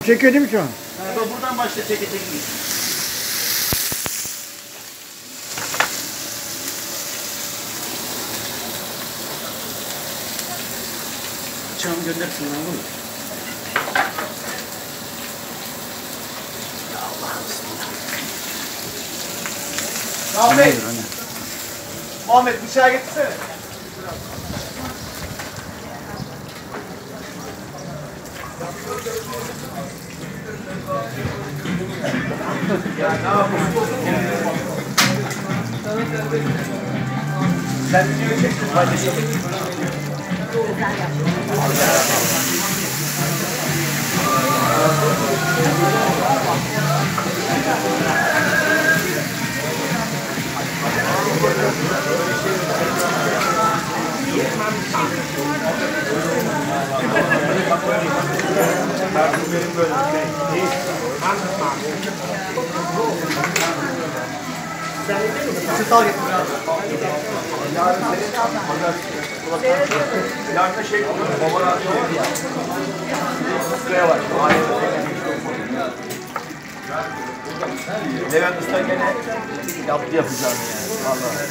Çekiyor değil mi şu an? Buradan başla çeke. Bıçağımı gönder şundan bunu. Ya Allah'ım bismillah. Muhammed bıçağı getirsene. Ya ne yapıyorsun? Sen videoyu çektin, paylaşalım. Çıtal getir abi. Yarın şey olur, babalar şey ya. Sıraya var. Levent Usta gene yaptı yapacağını yani. Vallahi.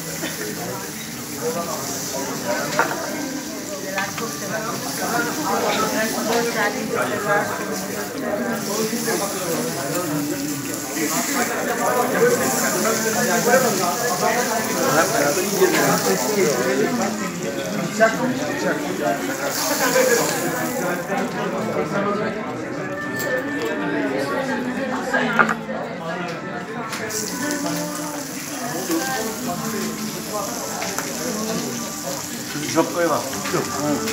Çok koyma. Yok.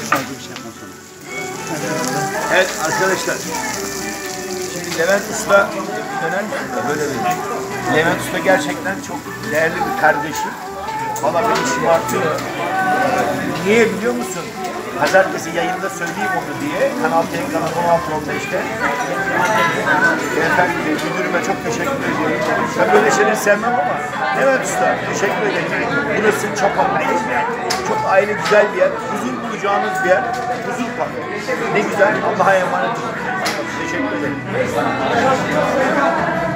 Evet arkadaşlar. Şimdi Levent Usta döner misin de böyle bir. Levent Usta gerçekten çok değerli bir kardeşim. Valla beni şımartıyor. Niye biliyor musun? Pazartesi yayında söyleyeyim onu diye. Kanal T, Kanal 16-15'te. Efendim müdürüme çok teşekkür ediyorum. Ben böyle şeyleri sevmem ama Levent Usta teşekkür ederim. Burası çok ayrı. Çok ayrı güzel bir yer. Huzur bulacağınız bir yer. Huzur kafe. Ne güzel. Allah'a emanet olun. Teşekkür ederim.